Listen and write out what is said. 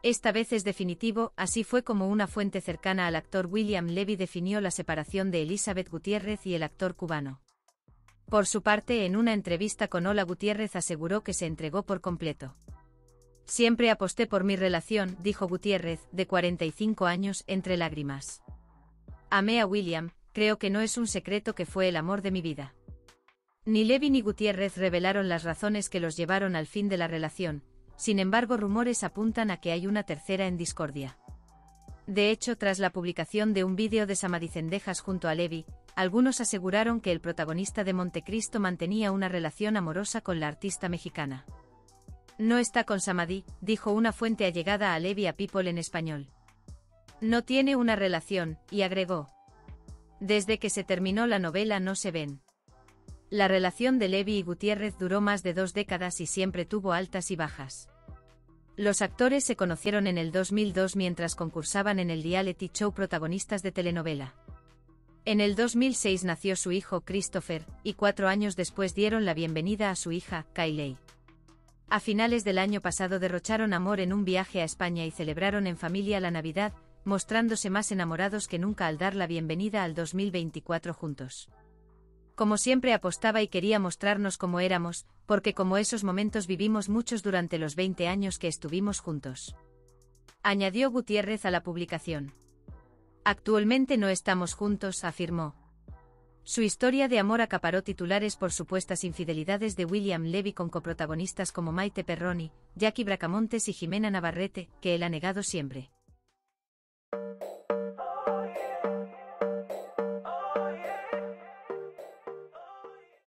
Esta vez es definitivo, así fue como una fuente cercana al actor William Levy definió la separación de Elizabeth Gutiérrez y el actor cubano. Por su parte, en una entrevista con Hola Gutiérrez aseguró que se entregó por completo. Siempre aposté por mi relación, dijo Gutiérrez, de 45 años, entre lágrimas. Amé a William, creo que no es un secreto que fue el amor de mi vida. Ni Levy ni Gutiérrez revelaron las razones que los llevaron al fin de la relación, sin embargo rumores apuntan a que hay una tercera en discordia. De hecho, tras la publicación de un vídeo de Samadhi Cendejas junto a Levy, algunos aseguraron que el protagonista de Montecristo mantenía una relación amorosa con la artista mexicana. No está con Samadhi, dijo una fuente allegada a Levy a People en español. No tiene una relación, y agregó. Desde que se terminó la novela no se ven. La relación de Levy y Gutiérrez duró más de 2 décadas y siempre tuvo altas y bajas. Los actores se conocieron en el 2002 mientras concursaban en el reality show Protagonistas de telenovela. En el 2006 nació su hijo Christopher, y 4 años después dieron la bienvenida a su hija, Kylie. A finales del año pasado derrocharon amor en un viaje a España y celebraron en familia la Navidad, mostrándose más enamorados que nunca al dar la bienvenida al 2024 juntos. Como siempre apostaba y quería mostrarnos cómo éramos, porque como esos momentos vivimos muchos durante los 20 años que estuvimos juntos. Añadió Gutiérrez a la publicación. Actualmente no estamos juntos, afirmó. Su historia de amor acaparó titulares por supuestas infidelidades de William Levy con coprotagonistas como Maite Perroni, Jackie Bracamontes y Jimena Navarrete, que él ha negado siempre.